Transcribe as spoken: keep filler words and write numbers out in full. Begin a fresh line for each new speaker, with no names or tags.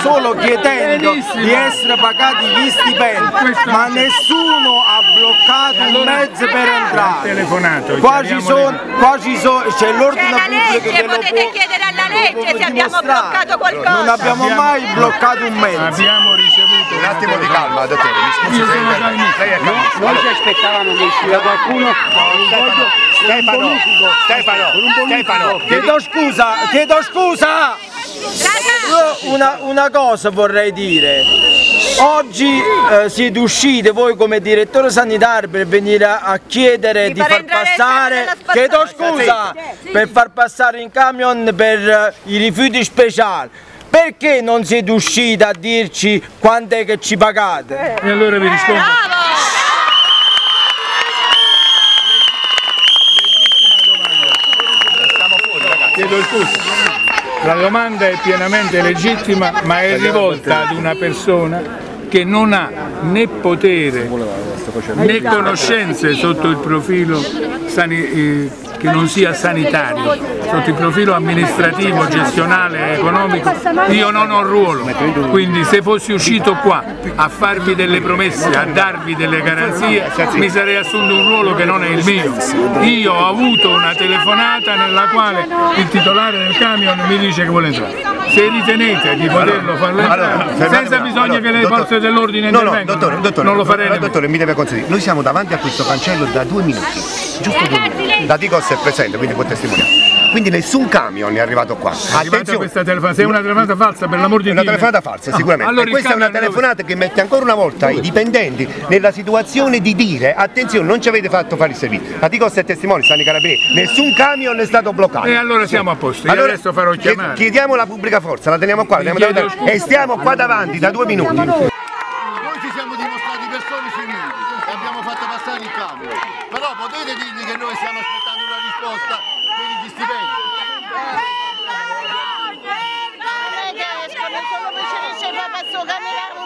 solo chiedendo di essere pagati gli stipendi, ma nessuno ha bloccato un mezzo per entrare. Qua ci sono, qua ci sono, c'è l'ordine pubblico che lo può,
potete chiedere alla legge se abbiamo bloccato qualcosa.
Non abbiamo mai bloccato un mezzo.
Abbiamo ricevuto
un attimo di calma, dottore, mi scusi se lei è calmo.
Noi ci aspettavamo che usciva qualcuno.
Stefano, Stefano, Stefano,
chiedo scusa, chiedo scusa! Una, una cosa vorrei dire, oggi eh, siete usciti voi come direttore sanitario per venire a, a chiedere di, di far passare, chiedo scusa, per far passare in camion per eh, i rifiuti speciali. Perché non siete usciti a dirci quanto è che ci pagate?
E allora vi rispondo. Chiedo scusa. La domanda è pienamente legittima, ma è rivolta ad una persona che non ha né potere né conoscenze sotto il profilo eh, che non sia sanitario, sotto il profilo amministrativo, gestionale e economico. Io non ho ruolo, quindi se fossi uscito qua a farvi delle promesse, a darvi delle garanzie, mi sarei assunto un ruolo che non è il mio. Io ho avuto una telefonata nella quale il titolare del camion mi dice che vuole entrare. Se ritenete di poterlo farlo entrare senza bisogno che le forze dell'ordine intervengano, non lo farei nemmeno.
Dottore, mi deve concedere, noi siamo davanti a questo cancello da due minuti, giusto due minuti. La Digos è presente, quindi può testimoniare. Quindi nessun camion è arrivato qua.
Attenzione, questa telefonata, se è una telefonata falsa, per l'amor di Dio.
È una telefonata falsa, sicuramente.
Allora
e questa è una telefonata che mette ancora una volta i dipendenti nella situazione di dire attenzione, non ci avete fatto fare il servizio. La Digos è testimone, stanno i carabinieri, nessun camion è stato bloccato.
E allora siamo a posto, io
allora,
adesso farò chiamare.
Chiediamo la pubblica forza, la teniamo qua, la teniamo davanti, e stiamo qua davanti da due minuti.
Noi ci siamo dimostrati persone civili e abbiamo fatto passare il camion, però potete dirgli che noi stiamo aspettando una risposta per gli stipendi.
Non è che escono solo per ci fa questo camminare